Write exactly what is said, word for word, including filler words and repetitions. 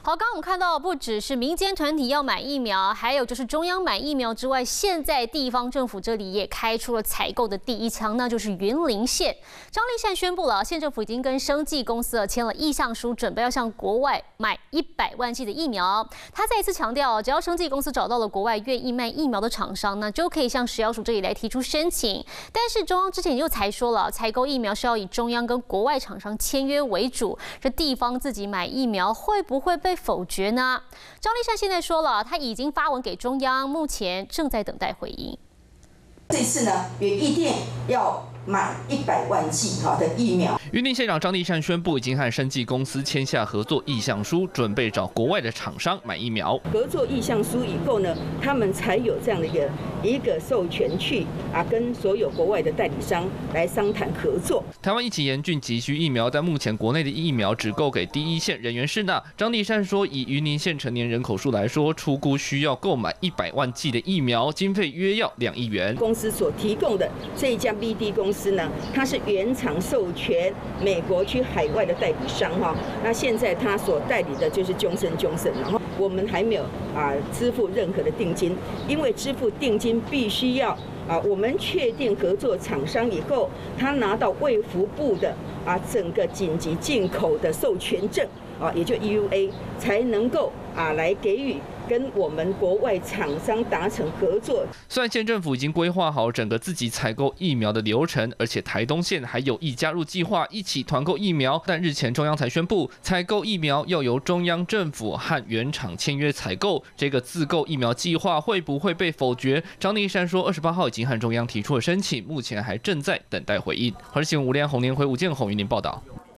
好，刚刚我们看到，不只是民间团体要买疫苗，还有就是中央买疫苗之外，现在地方政府这里也开出了采购的第一枪，那就是云林县。张丽善宣布了，县政府已经跟生技公司签了意向书，准备要向国外买一百万剂的疫苗。他再一次强调，只要生技公司找到了国外愿意卖疫苗的厂商，那就可以向食药署这里来提出申请。但是中央之前又才说了，采购疫苗是要以中央跟国外厂商签约为主，这地方自己买疫苗会不会被否决呢？张丽善现在说了，他已经发文给中央，目前正在等待回应。 这次呢，也一定要买一百万剂哈的疫苗。 云林县长张丽善宣布，已经和生技公司签下合作意向书，准备找国外的厂商买疫苗。 合作意向书以后呢，他们才有这样的一个一个授权去啊，跟所有国外的代理商来商谈合作。 台湾疫情严峻，急需疫苗，但目前国内的疫苗只够给第一线人员施打。张丽善说，以云林县成年人口数来说，初估需要购买一百万剂的疫苗，经费约要两亿元。 公司所提供的这一家 B D 公司呢，它是原厂授权美国去海外的代理商哈，那现在他所代理的就是终身终身，然后我们还没有啊支付任何的定金，因为支付定金必须要啊我们确定合作厂商以后，他拿到卫福部的啊整个紧急进口的授权证啊，也就 E U A 才能够啊来给予跟我们国外厂商达成合作。 虽然县政府已经规划好整个自己采购疫苗的流程，而且台东县还有意加入计划，一起团购疫苗，但日前中央才宣布，采购疫苗要由中央政府和原厂签约采购，这个自购疫苗计划会不会被否决？张丽善说，二十八号已经和中央提出了申请，目前还正在等待回应。华视新闻吴连宏、连回吴建宏云林报道。